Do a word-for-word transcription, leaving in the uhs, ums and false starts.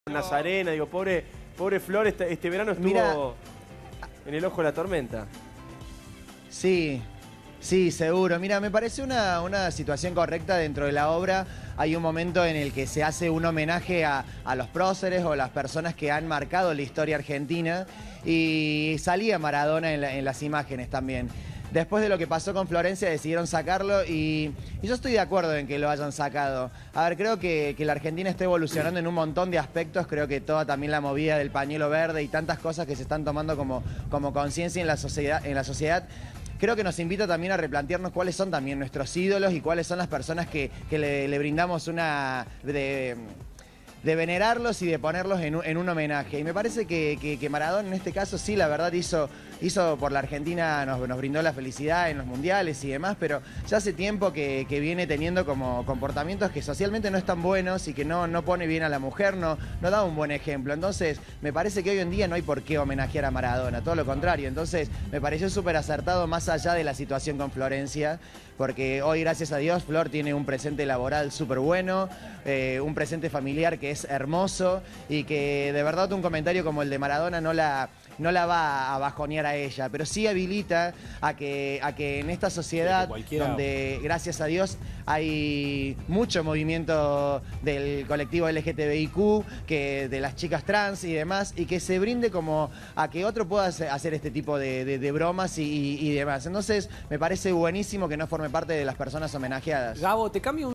Nazarena, digo, pobre, pobre Flor, este, este verano estuvo Mira, en el ojo de la tormenta. Sí, sí, seguro. Mira, me parece una, una situación correcta dentro de la obra. Hay un momento en el que se hace un homenaje a, a los próceres o las personas que han marcado la historia argentina y salía Maradona en, la, en las imágenes también. Después de lo que pasó con Florencia decidieron sacarlo y, y yo estoy de acuerdo en que lo hayan sacado. A ver, creo que, que la Argentina está evolucionando en un montón de aspectos. Creo que toda también la movida del pañuelo verde y tantas cosas que se están tomando como, como conciencia en la sociedad, en la sociedad. Creo que nos invita también a replantearnos cuáles son también nuestros ídolos y cuáles son las personas que, que le, le brindamos una... De, de venerarlos y de ponerlos en un, en un homenaje. Y me parece que, que, que Maradona en este caso sí, la verdad, hizo, hizo por la Argentina, nos, nos brindó la felicidad en los mundiales y demás, pero ya hace tiempo que, que viene teniendo como comportamientos que socialmente no están buenos y que no, no pone bien a la mujer, no, no da un buen ejemplo. Entonces, me parece que hoy en día no hay por qué homenajear a Maradona, todo lo contrario. Entonces, me pareció súper acertado más allá de la situación con Florencia, porque hoy, gracias a Dios, Flor tiene un presente laboral súper bueno, eh, un presente familiar que es hermoso y que de verdad un comentario como el de Maradona no la, no la va a bajonear a ella, pero sí habilita a que, a que en esta sociedad donde, gracias a Dios, hay mucho movimiento del colectivo L G T B I Q, que, de las chicas trans y demás, y que se brinde como a que otro pueda hacer este tipo de, de, de bromas y, y, y demás. Entonces, me parece buenísimo que no forme parte de las personas homenajeadas. Gabo, te cambio un